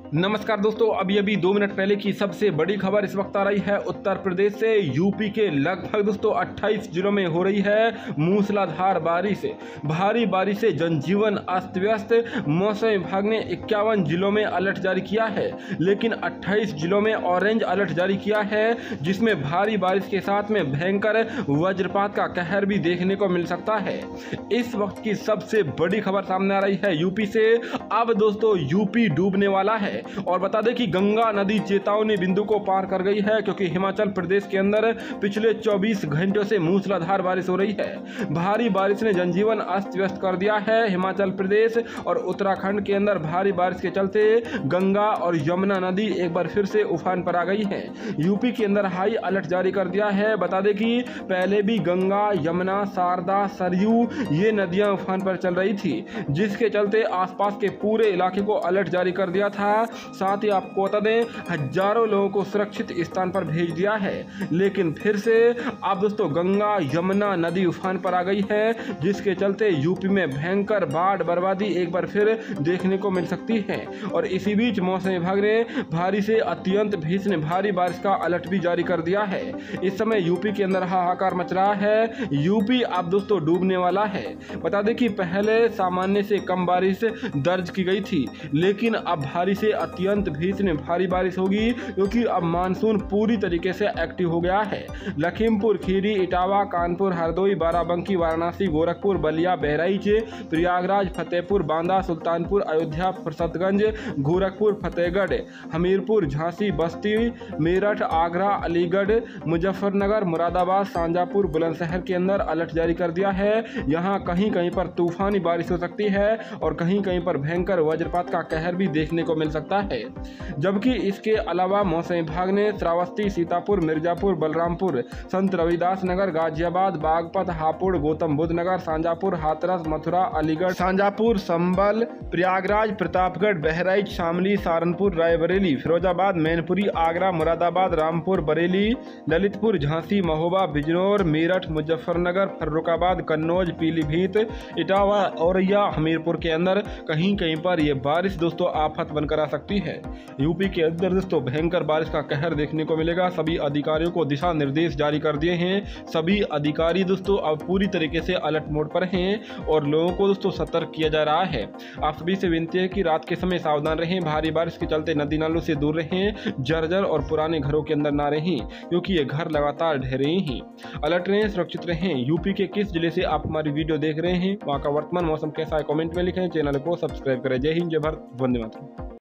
नमस्कार दोस्तों, अभी अभी 2 मिनट पहले की सबसे बड़ी खबर इस वक्त आ रही है उत्तर प्रदेश से। यूपी के लगभग दोस्तों 28 जिलों में हो रही है मूसलाधार बारिश। भारी बारिश से जनजीवन अस्त व्यस्त। मौसम विभाग ने 51 जिलों में अलर्ट जारी किया है, लेकिन 28 जिलों में ऑरेंज अलर्ट जारी किया है, जिसमें भारी बारिश के साथ में भयंकर वज्रपात का कहर भी देखने को मिल सकता है। इस वक्त की सबसे बड़ी खबर सामने आ रही है यूपी से। अब दोस्तों यूपी डूबने वाला है। और बता दें कि गंगा नदी चेतावनी बिंदु को पार कर गई है, क्योंकि हिमाचल प्रदेश के अंदर पिछले 24 घंटों से मूसलाधार बारिश हो रही है। भारी बारिश ने जनजीवन अस्त व्यस्त कर दिया है। हिमाचल प्रदेश और उत्तराखंड के अंदर भारी बारिश के चलते गंगा और यमुना नदी एक बार फिर से उफान पर आ गई है। यूपी के अंदर हाई अलर्ट जारी कर दिया है। बता दें कि पहले भी गंगा, यमुना, शारदा, सरयू ये नदियां उफान पर चल रही थी, जिसके चलते आसपास के पूरे इलाके को अलर्ट जारी कर दिया था। साथ ही आपको बता दें, हजारों लोगों को सुरक्षित स्थान पर भेज दिया है। लेकिन फिर से अब दोस्तों गंगा यमुना नदी उफान पर आ गई है, जिसके चलते यूपी में भयंकर बाढ़ बर्बादी एक बार फिर देखने को मिल सकती है। और इसी बीच मौसम विभाग ने भारी से अत्यंत भीषण भारी बारिश का अलर्ट भी जारी कर दिया है। इस समय यूपी के अंदर हाहाकार मच रहा है। यूपी अब दोस्तों डूबने वाला है। बता दें कि पहले सामान्य से कम बारिश दर्ज की गई थी, लेकिन अब भारी से अत्यंत भीषण भारी बारिश होगी, क्योंकि अब मानसून पूरी तरीके से एक्टिव हो गया है। लखीमपुर खीरी, इटावा, कानपुर, हरदोई, बाराबंकी, वाराणसी, गोरखपुर, बलिया, बहराइच, प्रयागराज, फतेहपुर, बांदा, सुल्तानपुर, अयोध्या, फरसतगंज, गोरखपुर, फतेहगढ़, हमीरपुर, झांसी, बस्ती, मेरठ, आगरा, अलीगढ़, मुजफ्फरनगर, मुरादाबाद, शाहजहांपुर, बुलंदशहर के अंदर अलर्ट जारी कर दिया है। यहाँ कहीं कहीं पर तूफानी बारिश हो सकती है और कहीं कहीं पर भयंकर वज्रपात का कहर भी देखने को मिल सकता है। जबकि इसके अलावा मौसम विभाग ने श्रावस्ती, सीतापुर, मिर्जापुर, बलरामपुर, संत रविदास नगर, गाजियाबाद, बागपत, हापुड़, गौतम बुद्ध नगर, शाहजहांपुर, हाथरस, मथुरा, अलीगढ़, शाहजहांपुर, संभल, प्रयागराज, प्रतापगढ़, बहराइच, शामली, सहारनपुर, रायबरेली, फिरोजाबाद, मैनपुरी, आगरा, मुरादाबाद, रामपुर, बरेली, ललितपुर, झांसी, महोबा, बिजनौर, मेरठ, मुजफ्फरनगर, फर्रुखाबाद, कन्नौज, पीलीभीत, इटावा, औरैया, हमीरपुर के अंदर कहीं कहीं पर यह बारिश दोस्तों आफत बनकर आ सकती है। यूपी के अंदर दोस्तों भयंकर बारिश का कहर देखने को मिलेगा। सभी अधिकारियों को दिशा निर्देश जारी कर दिए हैं। सभी अधिकारी दोस्तों अब पूरी तरीके से अलर्ट मोड पर हैं और लोगों को दोस्तों सतर्क किया जा रहा है। आप सभी से विनती है कि रात के समय सावधान रहें। भारी बारिश के चलते नदी नालों से दूर रहें। जर्जर और पुराने घरों के अंदर ना रहें, क्योंकि ये घर लगातार ढह रहे हैं। अलर्ट रहें, सुरक्षित रहें। यूपी के किस जिले से आप हमारी वीडियो देख रहे हैं, वहाँ का वर्तमान मौसम कैसा है, कमेंट में लिखें। चैनल को सब्सक्राइब करें। जय हिंद, जय भारत, वंदे मातरम।